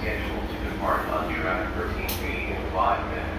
scheduled to depart on track 13B in 5 minutes.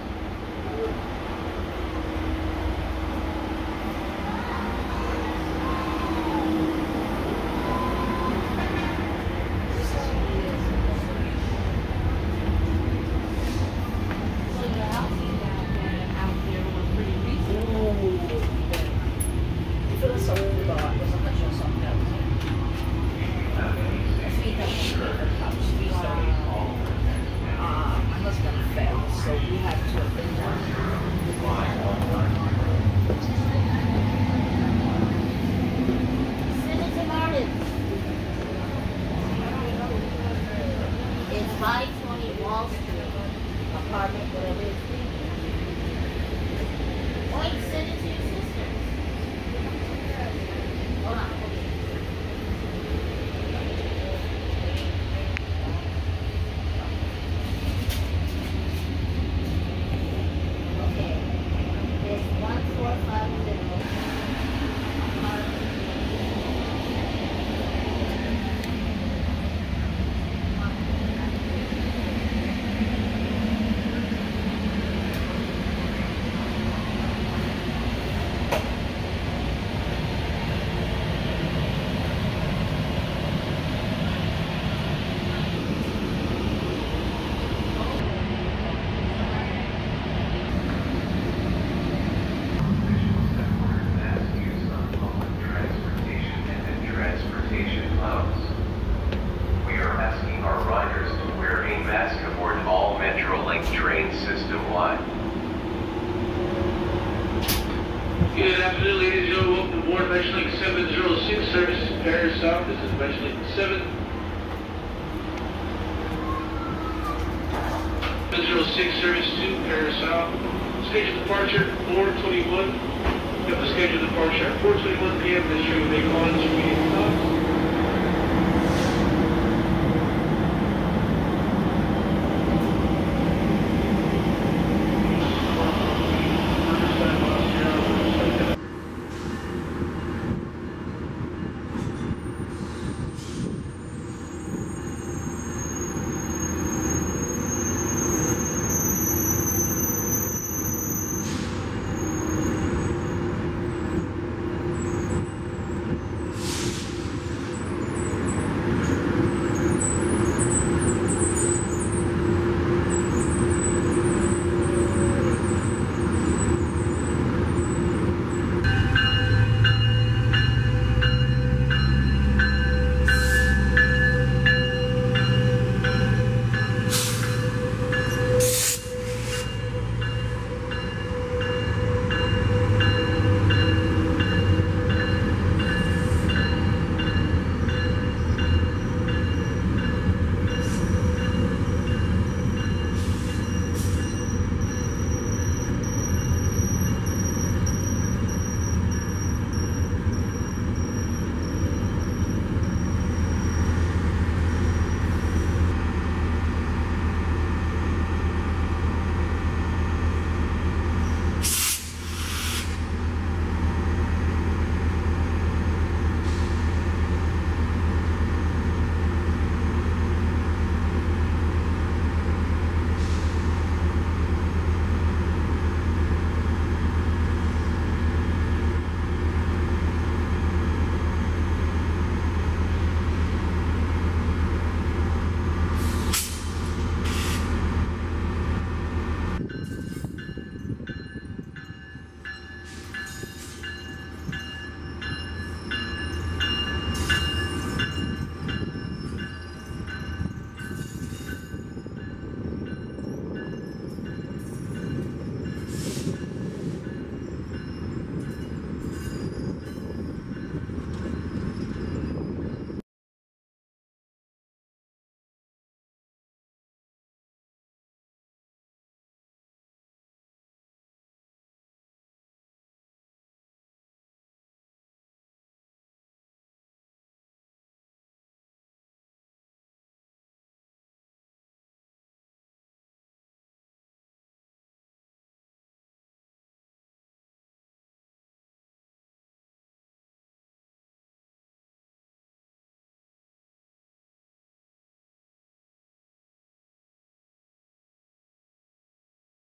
We are asking our riders to wear a mask aboard all Metrolink trains system-wide. Good afternoon, ladies and gentlemen. Welcome aboard Metrolink 706 service Paris South. This is Metrolink 706 service to Paris South. Scheduled departure 4:21. We have the scheduled departure at 4:21 p.m. This train will make on to